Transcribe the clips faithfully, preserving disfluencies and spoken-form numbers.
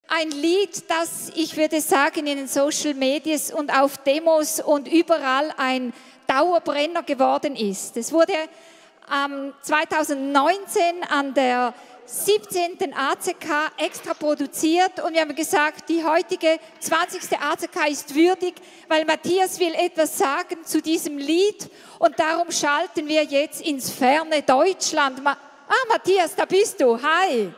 ein Lied, das, ich würde sagen, in den Social Medias und auf Demos und überall ein Dauerbrenner geworden ist. Es wurde ähm, zweitausendneunzehn an der siebzehnten A C K extra produziert und wir haben gesagt, die heutige zwanzigste A C K ist würdig, weil Matthias will etwas sagen zu diesem Lied und darum schalten wir jetzt ins ferne Deutschland. Ma ah, Matthias, da bist du. Hi.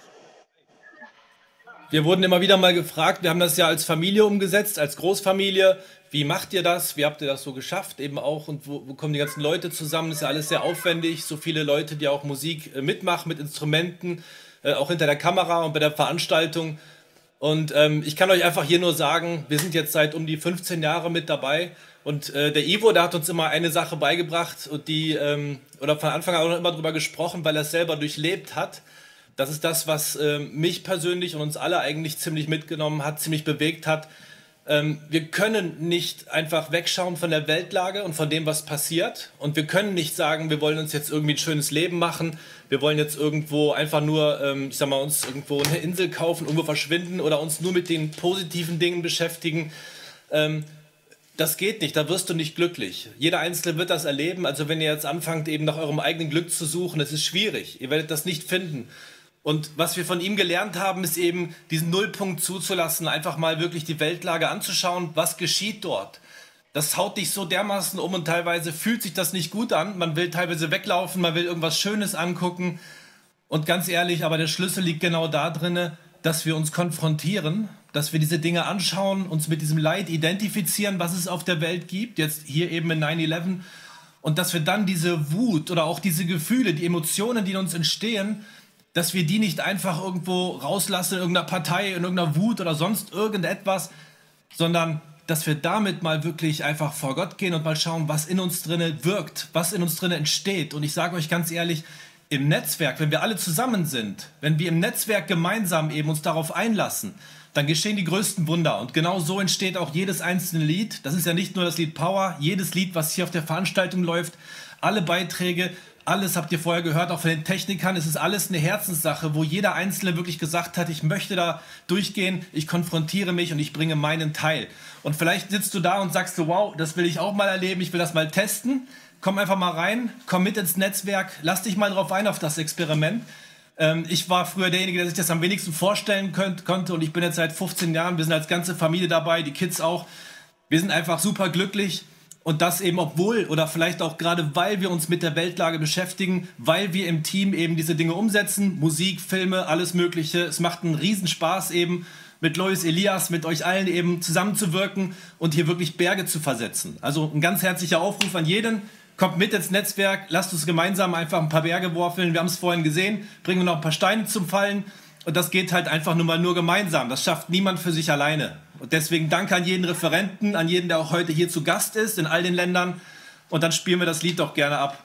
Wir wurden immer wieder mal gefragt, wir haben das ja als Familie umgesetzt, als Großfamilie. Wie macht ihr das? Wie habt ihr das so geschafft? Eben auch, und wo, wo kommen die ganzen Leute zusammen? Das ist ja alles sehr aufwendig. So viele Leute, die auch Musik äh, mitmachen mit Instrumenten, äh, auch hinter der Kamera und bei der Veranstaltung. Und ähm, ich kann euch einfach hier nur sagen, wir sind jetzt seit um die fünfzehn Jahre mit dabei. Und äh, der Ivo, der hat uns immer eine Sache beigebracht und die, ähm, oder von Anfang an auch immer drüber gesprochen, weil er es selber durchlebt hat. Das ist das, was äh, mich persönlich und uns alle eigentlich ziemlich mitgenommen hat, ziemlich bewegt hat. Ähm, wir können nicht einfach wegschauen von der Weltlage und von dem, was passiert. Und wir können nicht sagen, wir wollen uns jetzt irgendwie ein schönes Leben machen. Wir wollen jetzt irgendwo einfach nur, ähm, ich sag mal, uns irgendwo eine Insel kaufen, irgendwo verschwinden oder uns nur mit den positiven Dingen beschäftigen. Ähm, das geht nicht, da wirst du nicht glücklich. Jeder Einzelne wird das erleben. Also wenn ihr jetzt anfangt, eben nach eurem eigenen Glück zu suchen, das ist schwierig. Ihr werdet das nicht finden. Und was wir von ihm gelernt haben, ist eben, diesen Nullpunkt zuzulassen, einfach mal wirklich die Weltlage anzuschauen, was geschieht dort. Das haut dich so dermaßen um und teilweise fühlt sich das nicht gut an. Man will teilweise weglaufen, man will irgendwas Schönes angucken. Und ganz ehrlich, aber der Schlüssel liegt genau da drin, dass wir uns konfrontieren, dass wir diese Dinge anschauen, uns mit diesem Leid identifizieren, was es auf der Welt gibt, jetzt hier eben in nine elf. Und dass wir dann diese Wut oder auch diese Gefühle, die Emotionen, die in uns entstehen, dass wir die nicht einfach irgendwo rauslassen in irgendeiner Partei, in irgendeiner Wut oder sonst irgendetwas, sondern dass wir damit mal wirklich einfach vor Gott gehen und mal schauen, was in uns drinne wirkt, was in uns drinne entsteht. Und ich sage euch ganz ehrlich, im Netzwerk, wenn wir alle zusammen sind, wenn wir im Netzwerk gemeinsam eben uns darauf einlassen, dann geschehen die größten Wunder. Und genau so entsteht auch jedes einzelne Lied. Das ist ja nicht nur das Lied Power, jedes Lied, was hier auf der Veranstaltung läuft, alle Beiträge, alles habt ihr vorher gehört, auch von den Technikern, es ist alles eine Herzenssache, wo jeder Einzelne wirklich gesagt hat, ich möchte da durchgehen, ich konfrontiere mich und ich bringe meinen Teil. Und vielleicht sitzt du da und sagst du, wow, das will ich auch mal erleben, ich will das mal testen. Komm einfach mal rein, komm mit ins Netzwerk, lass dich mal drauf ein auf das Experiment. Ähm, ich war früher derjenige, der sich das am wenigsten vorstellen könnt, konnte und ich bin jetzt seit fünfzehn Jahren, wir sind als ganze Familie dabei, die Kids auch. Wir sind einfach super glücklich. Und das eben obwohl oder vielleicht auch gerade weil wir uns mit der Weltlage beschäftigen, weil wir im Team eben diese Dinge umsetzen, Musik, Filme, alles Mögliche. Es macht einen Riesenspaß eben mit Lois, Elias, mit euch allen eben zusammenzuwirken und hier wirklich Berge zu versetzen. Also ein ganz herzlicher Aufruf an jeden, kommt mit ins Netzwerk, lasst uns gemeinsam einfach ein paar Berge worfeln. Wir haben es vorhin gesehen, bringen wir noch ein paar Steine zum Fallen und das geht halt einfach nur mal nur gemeinsam. Das schafft niemand für sich alleine. Und deswegen danke an jeden Referenten, an jeden, der auch heute hier zu Gast ist, in all den Ländern. Und dann spielen wir das Lied doch gerne ab.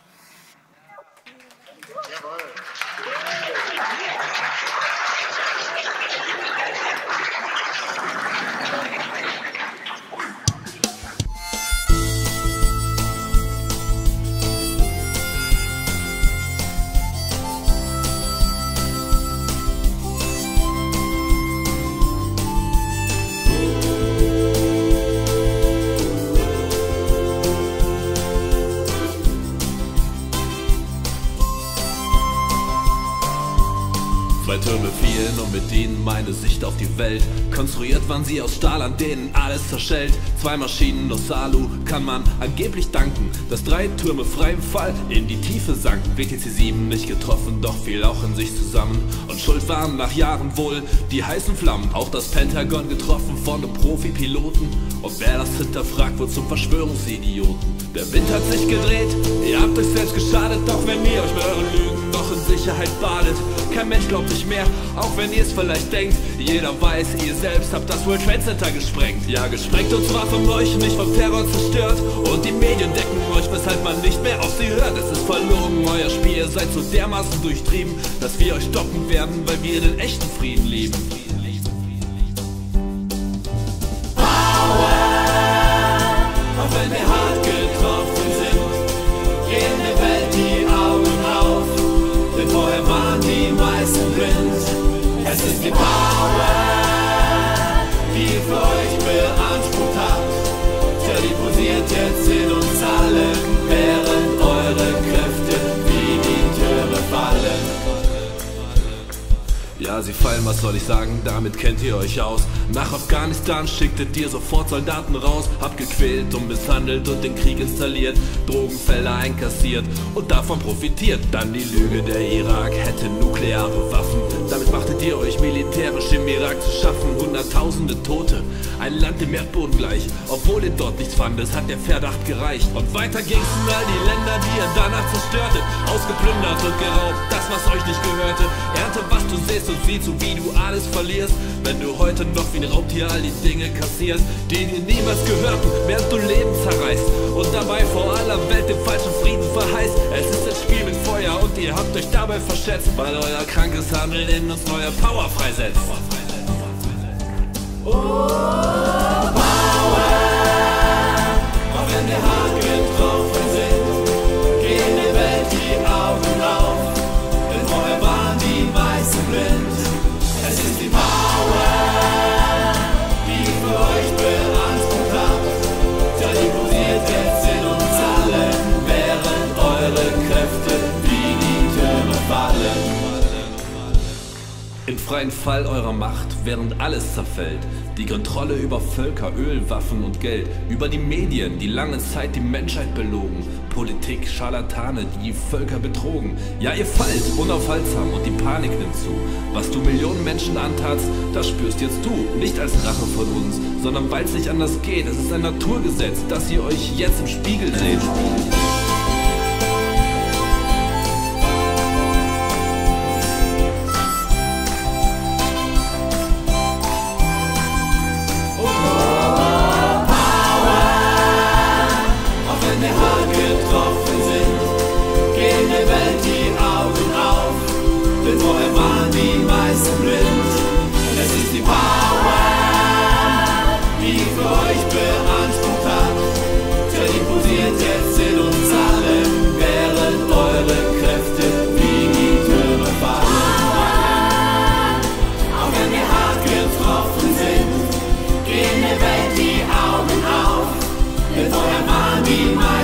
Zwei Türme fielen und mit ihnen meine Sicht auf die Welt. Konstruiert waren sie aus Stahl, an denen alles zerschellt. Zwei Maschinen aus Alu kann man angeblich danken, dass drei Türme frei im Fall in die Tiefe sanken. W T C sieben nicht getroffen, doch fiel auch in sich zusammen. Und schuld waren nach Jahren wohl die heißen Flammen. Auch das Pentagon getroffen von einem Profi-Piloten. Und wer das hinterfragt, wird zum Verschwörungsidioten. Der Wind hat sich gedreht, ihr habt euch selbst geschadet. Doch wenn ihr euch mit euren Lügen noch in Sicherheit badet, kein Mensch glaubt euch mehr, auch wenn ihr es vielleicht denkt. Jeder weiß, ihr selbst habt das World Trade Center gesprengt. Ja, gesprengt und zwar von euch, nicht vom Terror zerstört. Und die Medien decken euch, weshalb man nicht mehr auf sie hört. Es ist verlogen, euer Spiel, ihr seid so dermaßen durchtrieben, dass wir euch stoppen werden, weil wir den echten Frieden lieben. Auch wenn wir hart getroffen sind, gehen der Welt die Augen auf, denn vorher waren die meisten blind. Es ist die Power. soll ich sagen, damit kennt ihr euch aus. Nach Afghanistan schicktet ihr sofort Soldaten raus, habt gequält und misshandelt und den Krieg installiert, Drogenfelder einkassiert und davon profitiert. Dann die Lüge, der Irak hätte nukleare Waffen. Damit machtet ihr euch militärisch im Irak zu schaffen. Hunderttausende Tote, ein Land dem Erdboden gleich. Obwohl ihr dort nichts fandet, hat der Verdacht gereicht. Und weiter ging's in all die Länder, die ihr danach zerstörtet, ausgeplündert und geraubt, das was euch nicht gehörte. Ernte, was du siehst und sieh zu, wie du alles verlierst, wenn du heute noch wie ein Raubtier all die Dinge kassierst, die dir niemals gehörten, während du Leben zerreißt und dabei vor aller Welt den falschen Frieden verheißt. Es ist ein Spiel mit Feuer und ihr habt euch dabei verschätzt, weil euer krankes Handeln in uns neue Power freisetzt. Oh, Power, auch wenn wir hart getroffen sind, gehen der Welt die Augen auf, denn vorher waren die meisten blind. Es ist die Power, die ich für euch beansprucht hab, ja die pulsiert jetzt in uns allen, während eure Kräfte wie die Türme fallen. Im freien Fall eurer Macht, während alles zerfällt, die Kontrolle über Völker, Öl, Waffen und Geld, über die Medien, die lange Zeit die Menschheit belogen, Politik, Scharlatane, die Völker betrogen. Ja, ihr fallt unaufhaltsam und die Panik nimmt zu. Was du Millionen Menschen antatst, das spürst jetzt du, nicht als Rache von uns, sondern weil es nicht anders geht. Es ist ein Naturgesetz, dass ihr euch jetzt im Spiegel seht. Die Welt die Augen auf, denn vorher waren die meisten